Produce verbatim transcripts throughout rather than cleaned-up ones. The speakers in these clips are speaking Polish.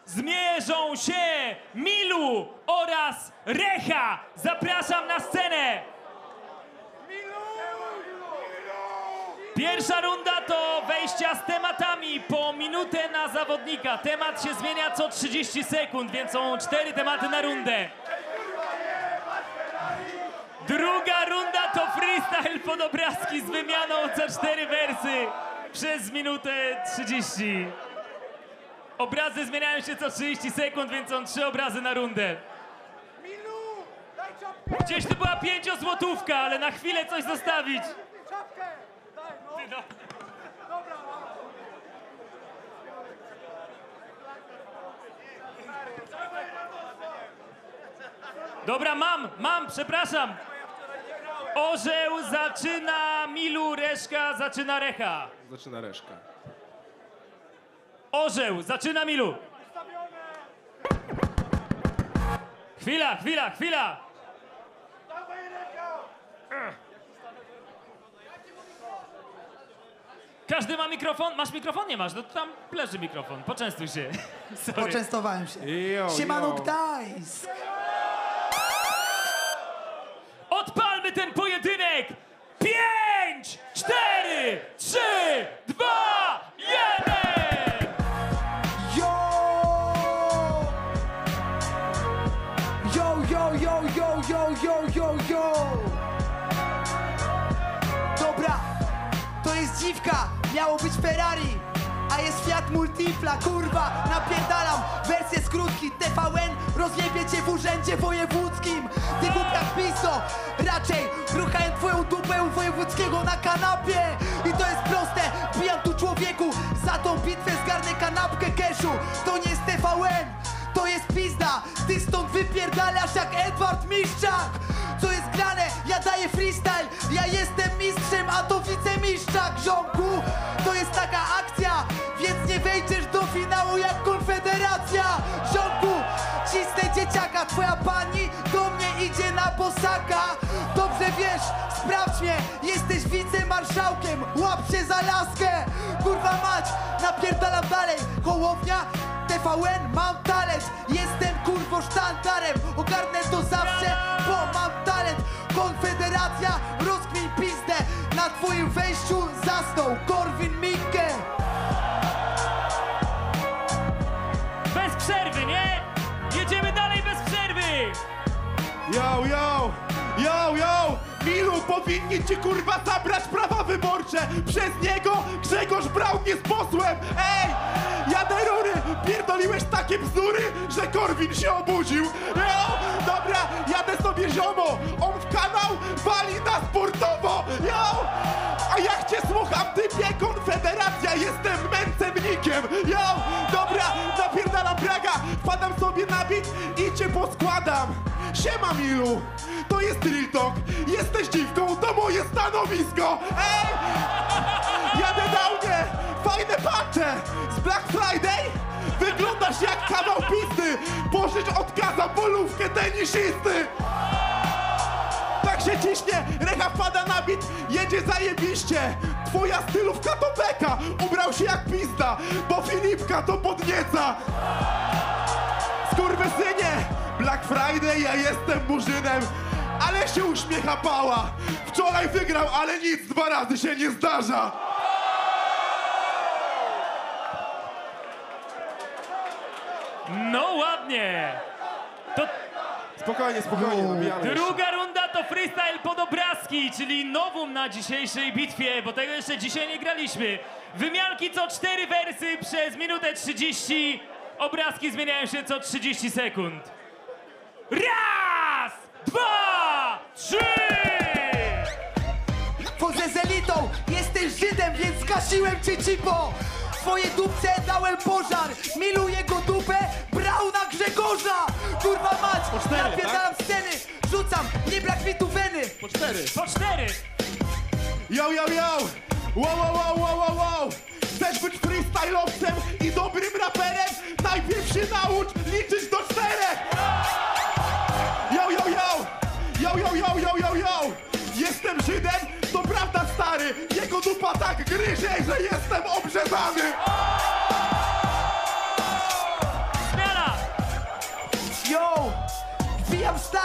zmierzą się Milu oraz Recha. Zapraszam na scenę. Pierwsza runda to wejścia z tematami po minutę na zawodnika. Temat się zmienia co trzydzieści sekund, więc są cztery tematy na rundę. Druga runda to freestyle pod obrazki z wymianą co cztery wersy przez minutę trzydzieści. Obrazy zmieniają się co trzydzieści sekund, więc są trzy obrazy na rundę. Gdzieś tu była pięciozłotówka, ale na chwilę coś zostawić. Ty no. Dobra, mam, mam, przepraszam. Orzeł zaczyna Milu, Reszka zaczyna Recha. Zaczyna Reszka. Orzeł zaczyna Milu. Chwila, chwila, chwila. Każdy ma mikrofon? Masz mikrofon? Nie masz, no to tam leży mikrofon. Poczęstuj się. Sorry. Poczęstowałem się. Jo, Siemano jo. Gdańsk! Odpalmy ten pojedynek! Pięć, cztery, trzy, dwa, jeden! Yo! Yo, yo, yo, yo, yo, yo, yo, yo! Dobra, to jest dziwka, miało być Ferrari, a jest Fiat Multipla, kurwa, napierdalam wersję skrótki, T V N rozjebie cię w urzędzie wojewódzkim. Ty głupia piso, raczej ruchałem twoją dupę u wojewódzkiego na kanapie. I to jest proste, bijam tu człowieku, za tą bitwę zgarnę kanapkę cashu. To nie jest T V N, to jest pizda, ty stąd wypierdalasz jak Edward Miszczak. Co jest grane? Ja daję freestyle, ja jestem mistrzem, a to wicemistrzak, ziomku. To jest taka akcja, więc nie wejdziesz do finału jak Konfederacja, ziomku. Cisnę dzieciaka, twoja pani do mnie idzie na bosaka. Dobrze wiesz, sprawdź mnie, jesteś wicemarszałkiem, łap się za laskę. Kurwa mać, napierdalam dalej, Hołownia, T V N, mam talent, jestem kurwo sztandarem, ogarnę to zawsze, bo mam talent. Konfederacja, rozkmin pizdę, na twoim wejściu zasnął Korwin Mikke. Bez przerwy, nie? Jedziemy dalej bez przerwy! Yo, yo! Yo, yo! Milu, powinni ci kurwa zabrać prawa wyborcze! Przez niego Grzegorz Braun jest posłem! Ej! Jadę rury! Pierdoliłeś takie bzdury, że Korwin się obudził! Yo! Dobra, jadę sobie ziomo! On w kanał wali na sportowo! Yo! A jak cię słucham, typie, Konfederacja, jestem męcennikiem! Yo! Dobra, napierdalam Braga, wpadam sobie na bit i cię poskładam! Siema Milu! To jest Real Talk! Jesteś dziwką, to moje stanowisko! Ej! Jadę na mnie! Fajne pancze! Z Black Friday? Wyglądasz jak kawał pizdy! Pożycz od kaza polówkę tenisisty! Tak się ciśnie, Recha wpada na bit, jedzie zajebiście! Twoja stylówka to beka! Ubrał się jak pizda, bo Filipka to podnieca! Skurwysynie! Black Friday, ja jestem murzynem, ale się uśmiecha pała. Wczoraj wygrał, ale nic dwa razy się nie zdarza. No ładnie! To Spokojnie, spokojnie, nabijamy druga runda to freestyle pod obrazki, czyli nowum na dzisiejszej bitwie, bo tego jeszcze dzisiaj nie graliśmy. Wymianki co cztery wersy przez minutę trzydzieści. Obrazki zmieniają się co trzydzieści sekund. Raz, dwa, trzy! Chodzę z elitą, jesteś Żydem, więc skasiłem cię cipo. Twoje dupce dałem pożar, Milu jego dupę, Brauna Grzegorza. Kurwa mać, Po cztery, napierdalam sceny, rzucam, nie brak mi tu weny. Po cztery. Po cztery! Yo, yo, yo! Wow, wow, wow, wow, wow, wow! Chcesz być freestylowcem i dobrym raperem? Najpierw się naucz liczyć do czterech! Yo, yo, yo! Yo, yo, yo, yo, yo, yo! Jestem Żydem, to prawda stary! Jego dupa tak gryzie, że jestem obrzezany!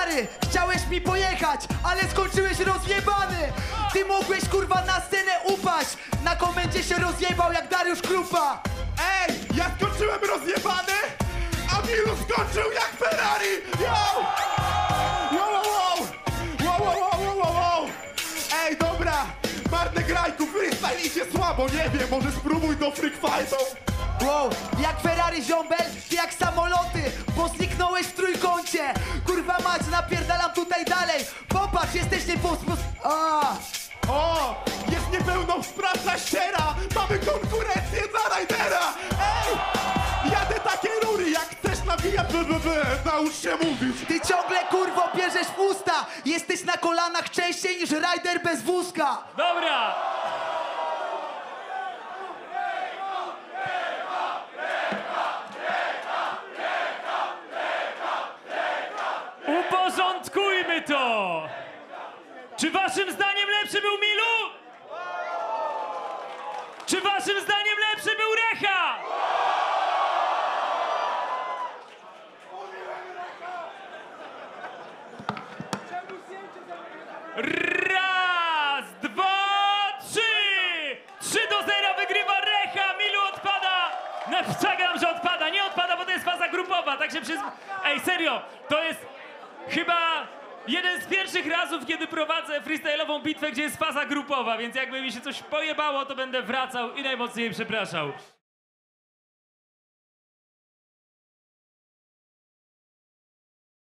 Stary, chciałeś mi pojechać, ale skończyłeś rozjebany. Ty mogłeś kurwa na scenę upaść. Na komendzie się rozjebał jak Dariusz Krupa. Ej, ja skończyłem rozjebany, a Milu skończył jak Ferrari! Yo! Wow, wow, wow! Wow, wow, wow, wow, wow, wow! Ej, dobra! Marne grajku, freestyle idzie słabo, nie wiem, może spróbuj do freak fightów. Wow, jak Ferrari ziombel, ty jak samoloty, bo zniknąłeś w trójkącie. Kurwa mać, napierdalam tutaj dalej. Popatrz, jesteś niepospos... A. O! Jest niepełnosprawna ściera! Mamy konkurencję dla Rajdera! Ej! Jadę takie rury, jak chcesz nawijać, b, b, b, naucz się mówić! Ty ciągle kurwo bierzesz w usta. Jesteś na kolanach częściej niż Ryder bez wózka. Dobra! Uporządkujmy to! Czy waszym zdaniem lepszy był Milu? Czy waszym zdaniem lepszy był Recha? Raz, dwa, trzy! Trzy do zera wygrywa Recha, Milu odpada! No, czekam, że odpada, nie odpada, bo to jest faza grupowa, także przez... Ej, serio, to jest chyba jeden z pierwszych razów, kiedy prowadzę freestyle'ową bitwę, gdzie jest faza grupowa, więc jakby mi się coś pojebało, to będę wracał i najmocniej przepraszał.